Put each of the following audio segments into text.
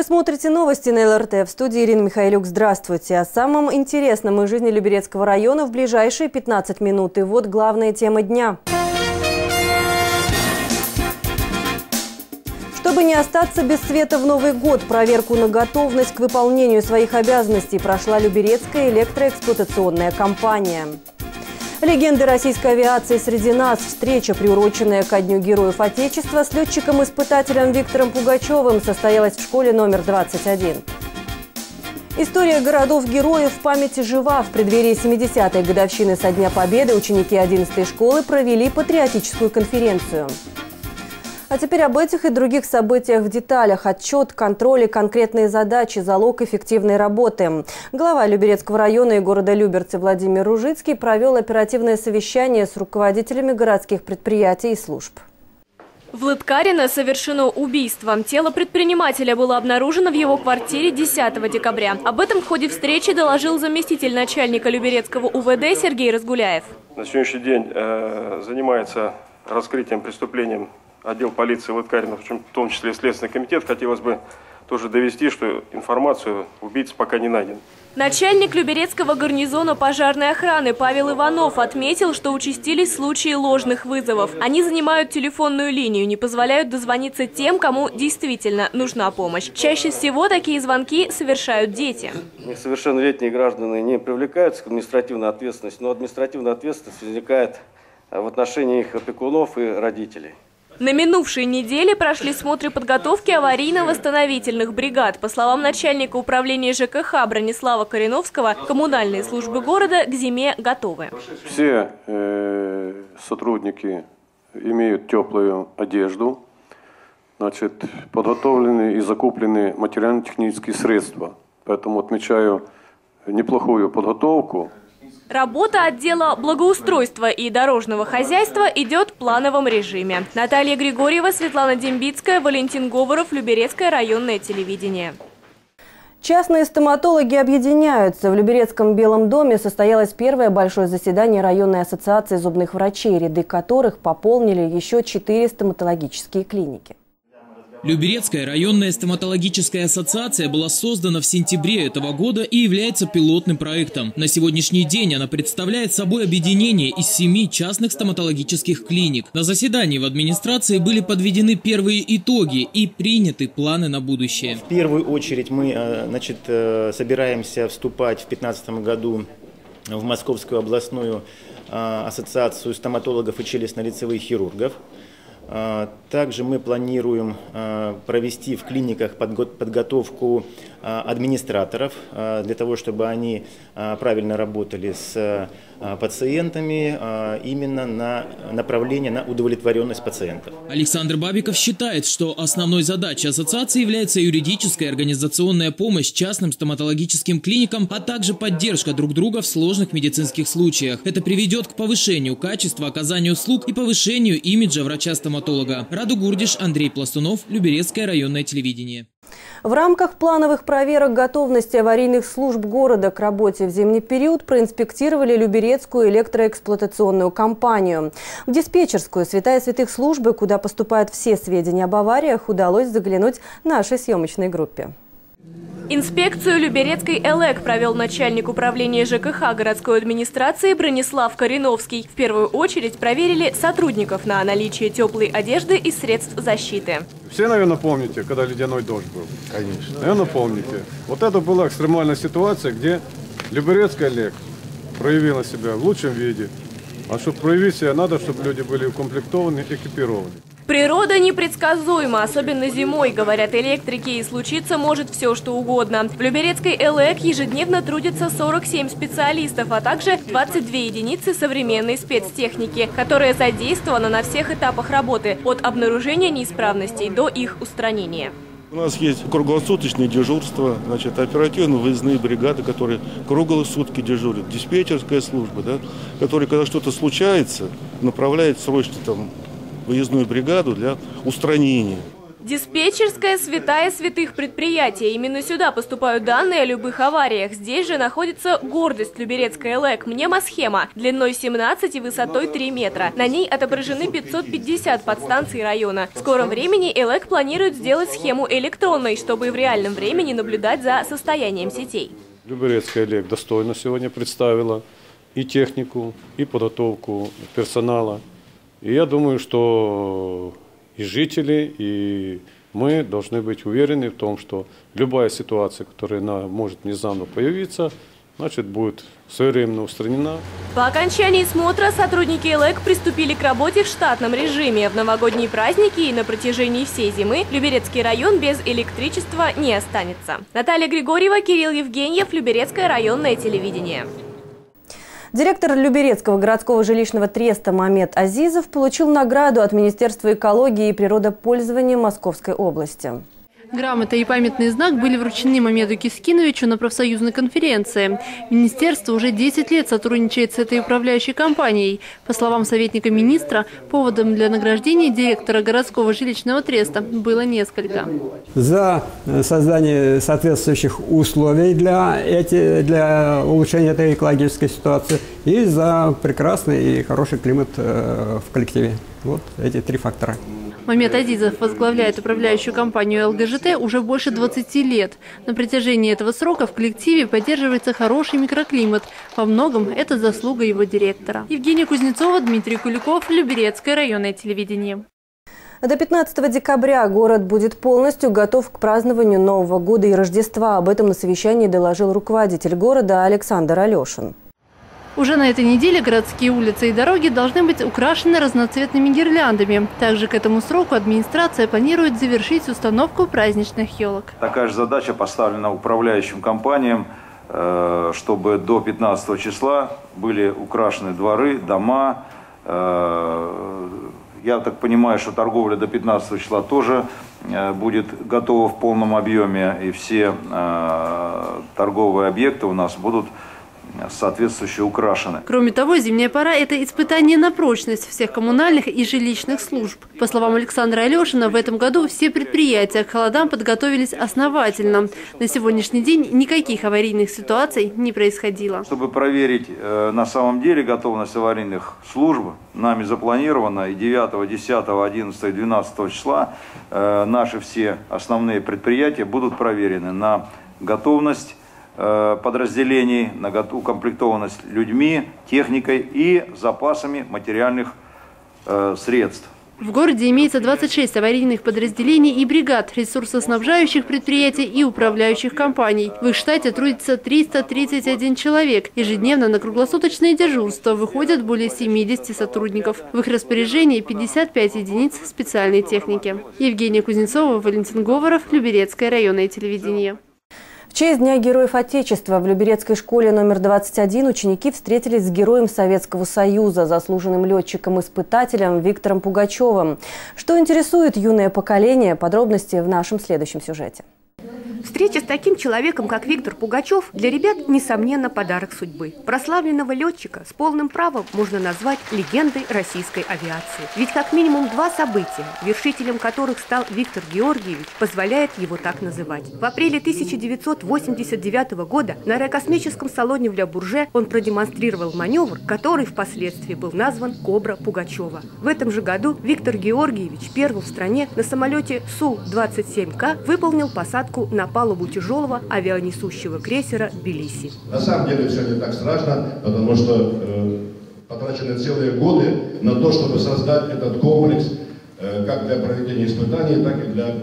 смотрите новости на ЛРТ. В студии Ирина Михайлюк. Здравствуйте. О самом интересном из жизни Люберецкого района в ближайшие 15 минут. И вот главная тема дня. Чтобы не остаться без света в Новый год, проверку на готовность к выполнению своих обязанностей прошла Люберецкая электроэксплуатационная компания. Легенды российской авиации среди нас. Встреча, приуроченная ко Дню Героев Отечества, с летчиком-испытателем Виктором Пугачевым состоялась в школе номер 21. История городов-героев в памяти жива. В преддверии 70-й годовщины со Дня Победы ученики 11-й школы провели патриотическую конференцию. А теперь об этих и других событиях в деталях. Отчет, контроль и конкретные задачи – залог эффективной работы. Глава Люберецкого района и города Люберцы Владимир Ружицкий провел оперативное совещание с руководителями городских предприятий и служб. В Лыткарино совершено убийство. Тело предпринимателя было обнаружено в его квартире 10 декабря. Об этом в ходе встречи доложил заместитель начальника Люберецкого УВД Сергей Разгуляев. На сегодняшний день занимается раскрытием преступлением отдел полиции Лыткарино, в том числе и Следственный комитет. Хотелось бы тоже довести, что информацию убийца пока не найден. Начальник Люберецкого гарнизона пожарной охраны Павел Иванов отметил, что участились случаи ложных вызовов. Они занимают телефонную линию, не позволяют дозвониться тем, кому действительно нужна помощь. Чаще всего такие звонки совершают дети. Несовершеннолетние граждане не привлекаются к административной ответственности, но административная ответственность возникает в отношении их опекунов и родителей. На минувшей неделе прошли смотры подготовки аварийно-восстановительных бригад. По словам начальника управления ЖКХ Бронислава Кореновского, коммунальные службы города к зиме готовы. Все сотрудники имеют теплую одежду, подготовлены и закуплены материально-технические средства. Поэтому отмечаю неплохую подготовку. Работа отдела благоустройства и дорожного хозяйства идет в плановом режиме. Наталья Григорьева, Светлана Дембицкая, Валентин Говоров, Люберецкое районное телевидение. Частные стоматологи объединяются. В Люберецком Белом доме состоялось первое большое заседание районной ассоциации зубных врачей, ряды которых пополнили еще 4 стоматологические клиники. Люберецкая районная стоматологическая ассоциация была создана в сентябре этого года и является пилотным проектом. На сегодняшний день она представляет собой объединение из 7 частных стоматологических клиник. На заседании в администрации были подведены первые итоги и приняты планы на будущее. В первую очередь мы собираемся вступать в 2015 году в Московскую областную ассоциацию стоматологов и челюстно-лицевых хирургов. Также мы планируем провести в клиниках подготовку администраторов для того, чтобы они правильно работали с пациентами, именно на направление на удовлетворенность пациентов. Александр Бабиков считает, что основной задачей ассоциации является юридическая и организационная помощь частным стоматологическим клиникам, а также поддержка друг друга в сложных медицинских случаях. Это приведет к повышению качества оказания услуг и повышению имиджа врача-стоматолога. Раду Гурдиш, Андрей Пластунов, Люберецкое районное телевидение. В рамках плановых проверок готовности аварийных служб города к работе в зимний период проинспектировали Люберецкую электроэксплуатационную компанию. В диспетчерскую святая святых службы, куда поступают все сведения об авариях, удалось заглянуть нашей съемочной группе. Инспекцию Люберецкой ЭЛЭК провел начальник управления ЖКХ городской администрации Бронислав Кореновский. В первую очередь проверили сотрудников на наличие теплой одежды и средств защиты. Все, наверное, помните, когда ледяной дождь был? Конечно. Наверное, помните. Вот это была экстремальная ситуация, где Люберецкая ЭЛЭК проявила себя в лучшем виде. А чтобы проявить себя, надо, чтобы люди были укомплектованы, экипированы. Природа непредсказуема, особенно зимой, говорят электрики, и случиться может все, что угодно. В Люберецкой ЭЛЭК ежедневно трудится 47 специалистов, а также 22 единицы современной спецтехники, которая задействована на всех этапах работы, от обнаружения неисправностей до их устранения. У нас есть круглосуточные дежурства, оперативно-выездные бригады, которые круглые сутки дежурят, диспетчерская служба, которая, когда что-то случается, направляет срочно выездную бригаду для устранения. Диспетчерская святая святых предприятия. Именно сюда поступают данные о любых авариях. Здесь же находится гордость Люберецкой ЭЛЭК – мнемосхема длиной 17 и высотой 3 метра. На ней отображены 550 подстанций района. В скором времени ЭЛЭК планирует сделать схему электронной, чтобы в реальном времени наблюдать за состоянием сетей. Люберецкая ЭЛЭК достойно сегодня представила и технику, и подготовку персонала. И я думаю, что и жители, и мы должны быть уверены в том, что любая ситуация, которая может внезапно появиться, значит, будет своевременно устранена. По окончании смотра сотрудники ЭЛЭК приступили к работе в штатном режиме. В новогодние праздники и на протяжении всей зимы Люберецкий район без электричества не останется. Наталья Григорьева, Кирилл Евгеньев, Люберецкое районное телевидение. Директор Люберецкого городского жилищного треста Мамед Азизов получил награду от Министерства экологии и природопользования Московской области. Грамота и памятный знак были вручены Мамеду Кискиновичу на профсоюзной конференции. Министерство уже 10 лет сотрудничает с этой управляющей компанией. По словам советника министра, поводом для награждения директора городского жилищного треста было несколько. За создание соответствующих условий для улучшения этой экологической ситуации и за прекрасный и хороший климат в коллективе. Вот эти 3 фактора. Мамед Азизов возглавляет управляющую компанию ЛГЖТ уже больше 20 лет. На протяжении этого срока в коллективе поддерживается хороший микроклимат. Во многом это заслуга его директора. Евгения Кузнецова, Дмитрий Куликов, Люберецкое районное телевидение. До 15 декабря город будет полностью готов к празднованию Нового года и Рождества. Об этом на совещании доложил руководитель города Александр Алешин. Уже на этой неделе городские улицы и дороги должны быть украшены разноцветными гирляндами. Также к этому сроку администрация планирует завершить установку праздничных елок. Такая же задача поставлена управляющим компаниям, чтобы до 15 числа были украшены дворы, дома. Я так понимаю, что торговля до 15 числа тоже будет готова в полном объеме, и все торговые объекты у нас будут соответствующе украшены. Кроме того, зимняя пора – это испытание на прочность всех коммунальных и жилищных служб. По словам Александра Алешина, в этом году все предприятия к холодам подготовились основательно. На сегодняшний день никаких аварийных ситуаций не происходило. Чтобы проверить на самом деле готовность аварийных служб, нами запланировано и 9, 10, 11 и 12 числа наши все основные предприятия будут проверены на готовность подразделений, на укомплектованность людьми, техникой и запасами материальных средств. В городе имеется 26 аварийных подразделений и бригад, ресурсоснабжающих предприятий и управляющих компаний. В их штате трудится 331 человек. Ежедневно на круглосуточное дежурство выходят более 70 сотрудников. В их распоряжении 55 единиц специальной техники. Евгения Кузнецова, Валентин Говоров, Люберецкое районное телевидение. В честь Дня Героев Отечества в Люберецкой школе номер 21 ученики встретились с героем Советского Союза, заслуженным летчиком-испытателем Виктором Пугачевым. Что интересует юное поколение? Подробности в нашем следующем сюжете. Встреча с таким человеком, как Виктор Пугачев, для ребят, несомненно, подарок судьбы. Прославленного летчика с полным правом можно назвать легендой российской авиации. Ведь как минимум 2 события, вершителем которых стал Виктор Георгиевич, позволяет его так называть. В апреле 1989 года на аэрокосмическом салоне в Ля-Бурже он продемонстрировал маневр, который впоследствии был назван «Кобра Пугачева». В этом же году Виктор Георгиевич первым в стране на самолете Су-27К выполнил посадку на палубу тяжелого авианесущего крейсера «Тбилиси». На самом деле все не так страшно, потому что потрачены целые годы на то, чтобы создать этот комплекс как для проведения испытаний, так и для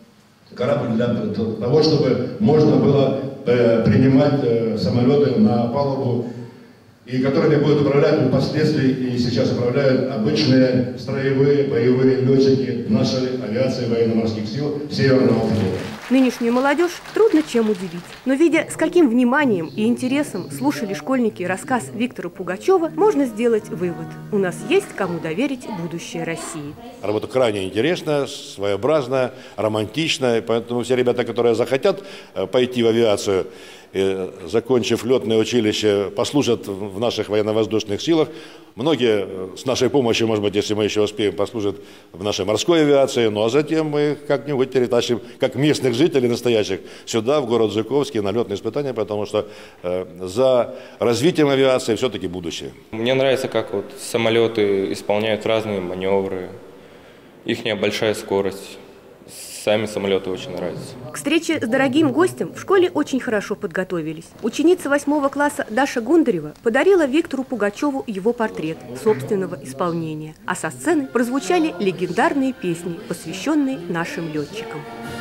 того, чтобы можно было принимать самолеты на палубу, и которыми будут управлять впоследствии и сейчас управляют обычные строевые боевые летчики нашей авиации военно-морских сил Северного флота. Нынешнюю молодежь трудно чем удивить. Но видя, с каким вниманием и интересом слушали школьники рассказ Виктора Пугачева, можно сделать вывод. У нас есть кому доверить будущее России. Работа крайне интересная, своеобразная, романтичная. Поэтому все ребята, которые захотят пойти в авиацию, закончив летное училище, послужат в наших военно-воздушных силах. Многие с нашей помощью, может быть, если мы еще успеем, послужат в нашей морской авиации. Ну а затем мы как-нибудь перетащим, как местных жителей настоящих, сюда, в город Жуковский, на летные испытания, потому что за развитием авиации все-таки будущее. Мне нравится, как вот самолеты исполняют разные маневры, их большая скорость. Сами самолеты очень нравятся. К встрече с дорогим гостем в школе очень хорошо подготовились. Ученица 8 класса Даша Гундарева подарила Виктору Пугачеву его портрет собственного исполнения. А со сцены прозвучали легендарные песни, посвященные нашим летчикам.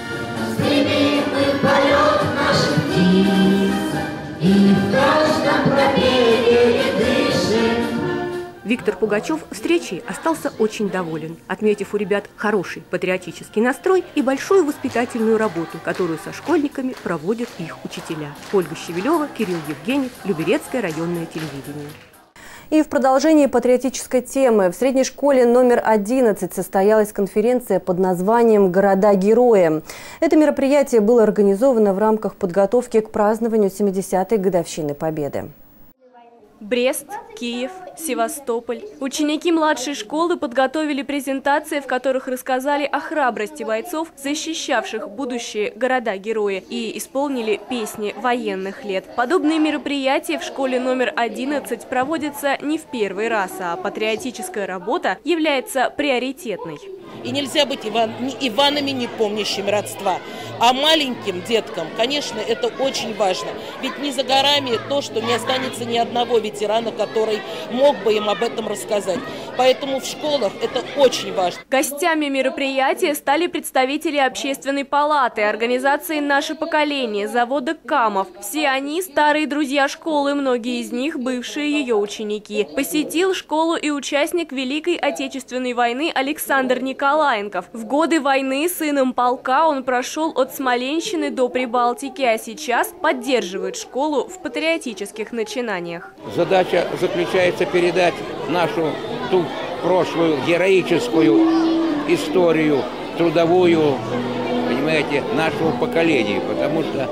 Виктор Пугачев встречей остался очень доволен, отметив у ребят хороший патриотический настрой и большую воспитательную работу, которую со школьниками проводят их учителя. Ольга Щевелева, Кирилл Евгеньев, Люберецкое районное телевидение. И в продолжении патриотической темы в средней школе номер 11 состоялась конференция под названием «Города-герои». Это мероприятие было организовано в рамках подготовки к празднованию 70-й годовщины Победы. Брест, Киев, Севастополь. Ученики младшей школы подготовили презентации, в которых рассказали о храбрости бойцов, защищавших будущие города-герои, и исполнили песни военных лет. Подобные мероприятия в школе номер 11 проводятся не в первый раз, а патриотическая работа является приоритетной. И нельзя быть ни Иванами, не помнящими родства. А маленьким деткам, конечно, это очень важно. Ведь не за горами то, что не останется ни одного ветерана, который мог бы им об этом рассказать. Поэтому в школах это очень важно. Гостями мероприятия стали представители Общественной палаты, организации «Наше поколение», завода «Камов». Все они старые друзья школы, многие из них бывшие ее ученики. Посетил школу и участник Великой Отечественной войны Александр Николаенков. В годы войны сыном полка он прошел от Смоленщины до Прибалтики, а сейчас поддерживает школу в патриотических начинаниях. Задача заключается передать нашу ту прошлую героическую историю, трудовую, понимаете, нашего поколения, потому что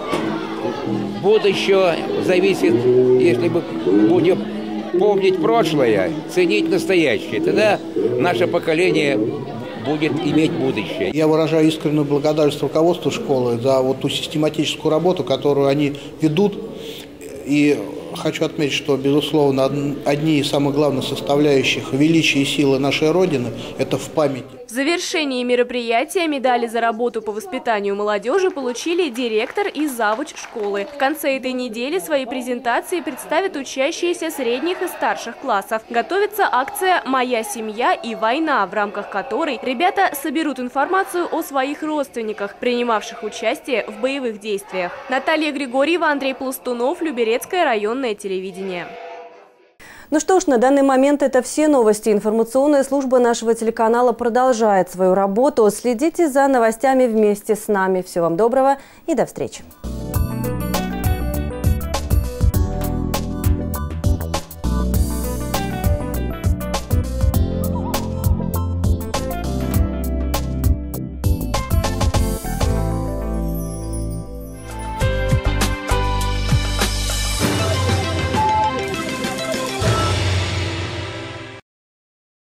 будущее зависит, если мы будем помнить прошлое, ценить настоящее, тогда наше поколение будет иметь будущее. Я выражаю искреннюю благодарность руководству школы за вот ту систематическую работу, которую они ведут. И хочу отметить, что, безусловно, одни из самых главных составляющих величия и силы нашей Родины – это в памяти. В завершении мероприятия медали за работу по воспитанию молодежи получили директор и завуч школы. В конце этой недели свои презентации представят учащиеся средних и старших классов. Готовится акция «Моя семья и война», в рамках которой ребята соберут информацию о своих родственниках, принимавших участие в боевых действиях. Наталья Григорьева, Андрей Пластунов, Люберецкое районное телевидение. Ну что ж, на данный момент это все новости. Информационная служба нашего телеканала продолжает свою работу. Следите за новостями вместе с нами. Всего вам доброго и до встречи.